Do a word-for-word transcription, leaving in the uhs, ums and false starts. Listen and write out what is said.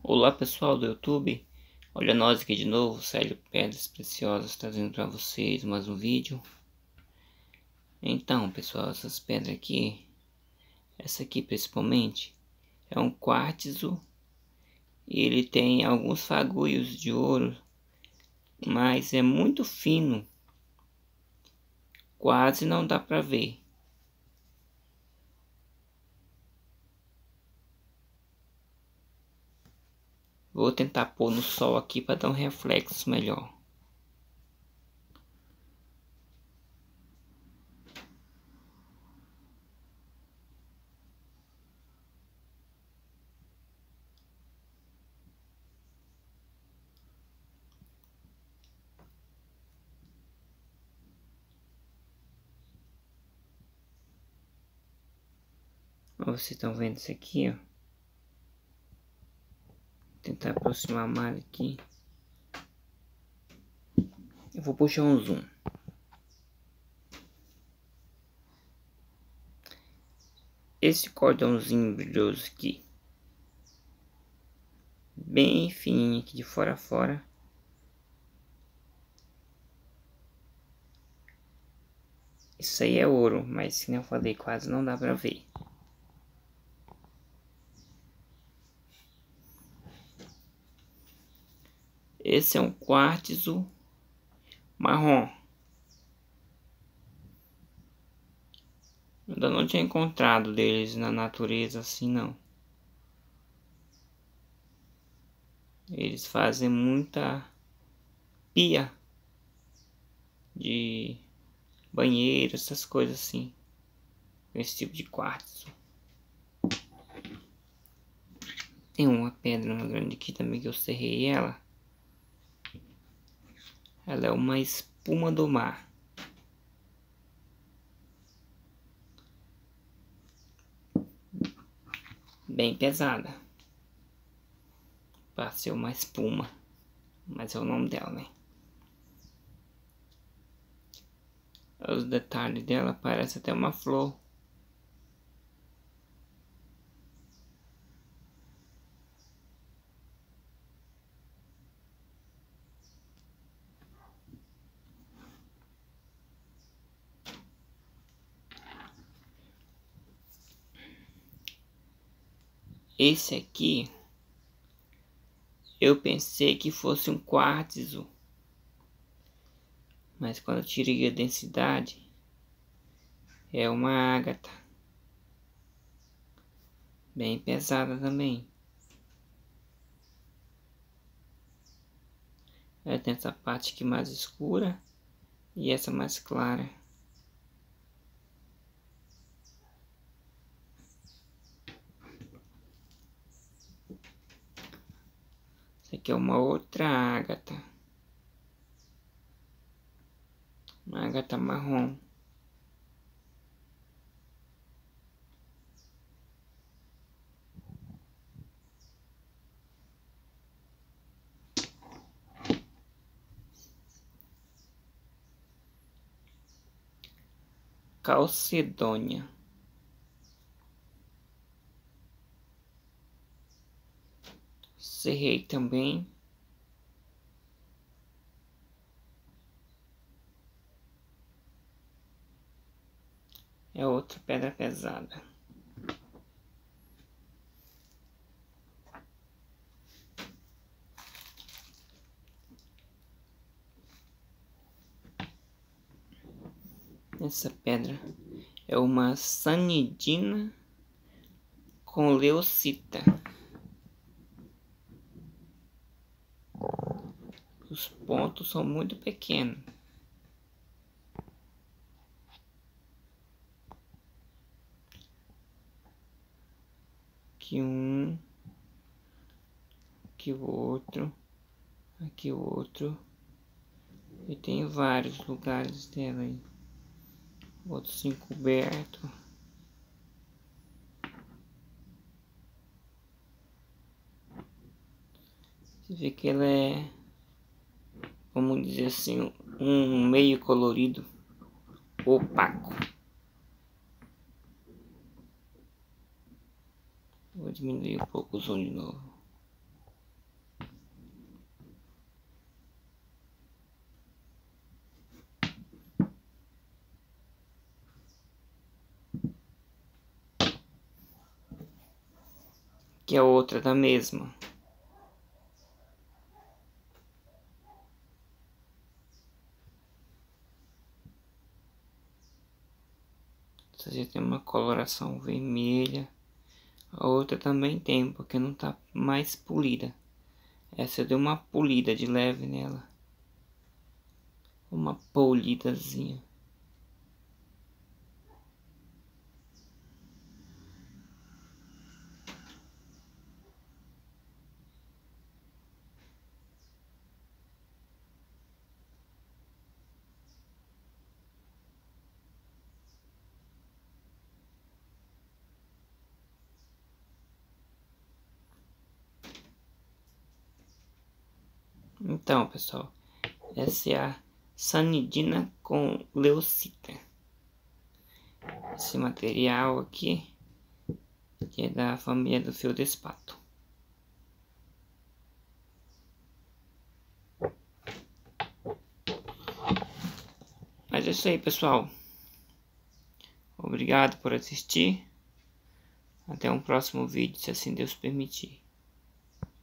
Olá pessoal do YouTube, olha nós aqui de novo, Célio Pedras Preciosas, trazendo para vocês mais um vídeo. Então pessoal, essas pedras aqui, essa aqui principalmente, é um quartzo e ele tem alguns fagulhos de ouro, mas é muito fino, quase não dá para ver. Vou tentar pôr no sol aqui para dar um reflexo melhor. Vocês estão vendo isso aqui, ó. Tentar aproximar mais aqui. Eu vou puxar um zoom. Esse cordãozinho brilhoso aqui, bem fininho aqui de fora a fora, isso aí é ouro, mas como eu falei, quase não dá pra ver. Esse é um quartzo marrom. Eu ainda não tinha encontrado deles na natureza assim não. Eles fazem muita pia de banheiro, essas coisas assim, esse tipo de quartzo. Tem uma pedra grande aqui também que eu serrei ela. Ela é uma espuma do mar. Bem pesada. Para ser uma espuma. Mas é o nome dela, né? Os detalhes dela parece até uma flor. Esse aqui, eu pensei que fosse um quartzo, mas quando eu tirei a densidade, é uma ágata, bem pesada também. Ela tem essa parte aqui mais escura e essa mais clara. Essa aqui é uma outra ágata. Uma ágata marrom. Calcedônia. Serrei também. É outra pedra pesada. Essa pedra é uma sanidina com leucita. Os pontos são muito pequenos. Aqui um, aqui o outro, aqui o outro. E tem vários lugares dela aí. Outros encobertos. Você vê que ela é, vamos dizer assim, um meio colorido, opaco. Vou diminuir um pouco o zoom de novo. Aqui é outra da mesma. Essa já tem uma coloração vermelha. A outra também tem, porque não tá mais polida. Essa eu dei uma polida de leve nela. Uma polidazinha. Então, pessoal, essa é a sanidina com leucita. Esse material aqui, que é da família do feldespato. Mas é isso aí, pessoal. Obrigado por assistir. Até um próximo vídeo, se assim Deus permitir.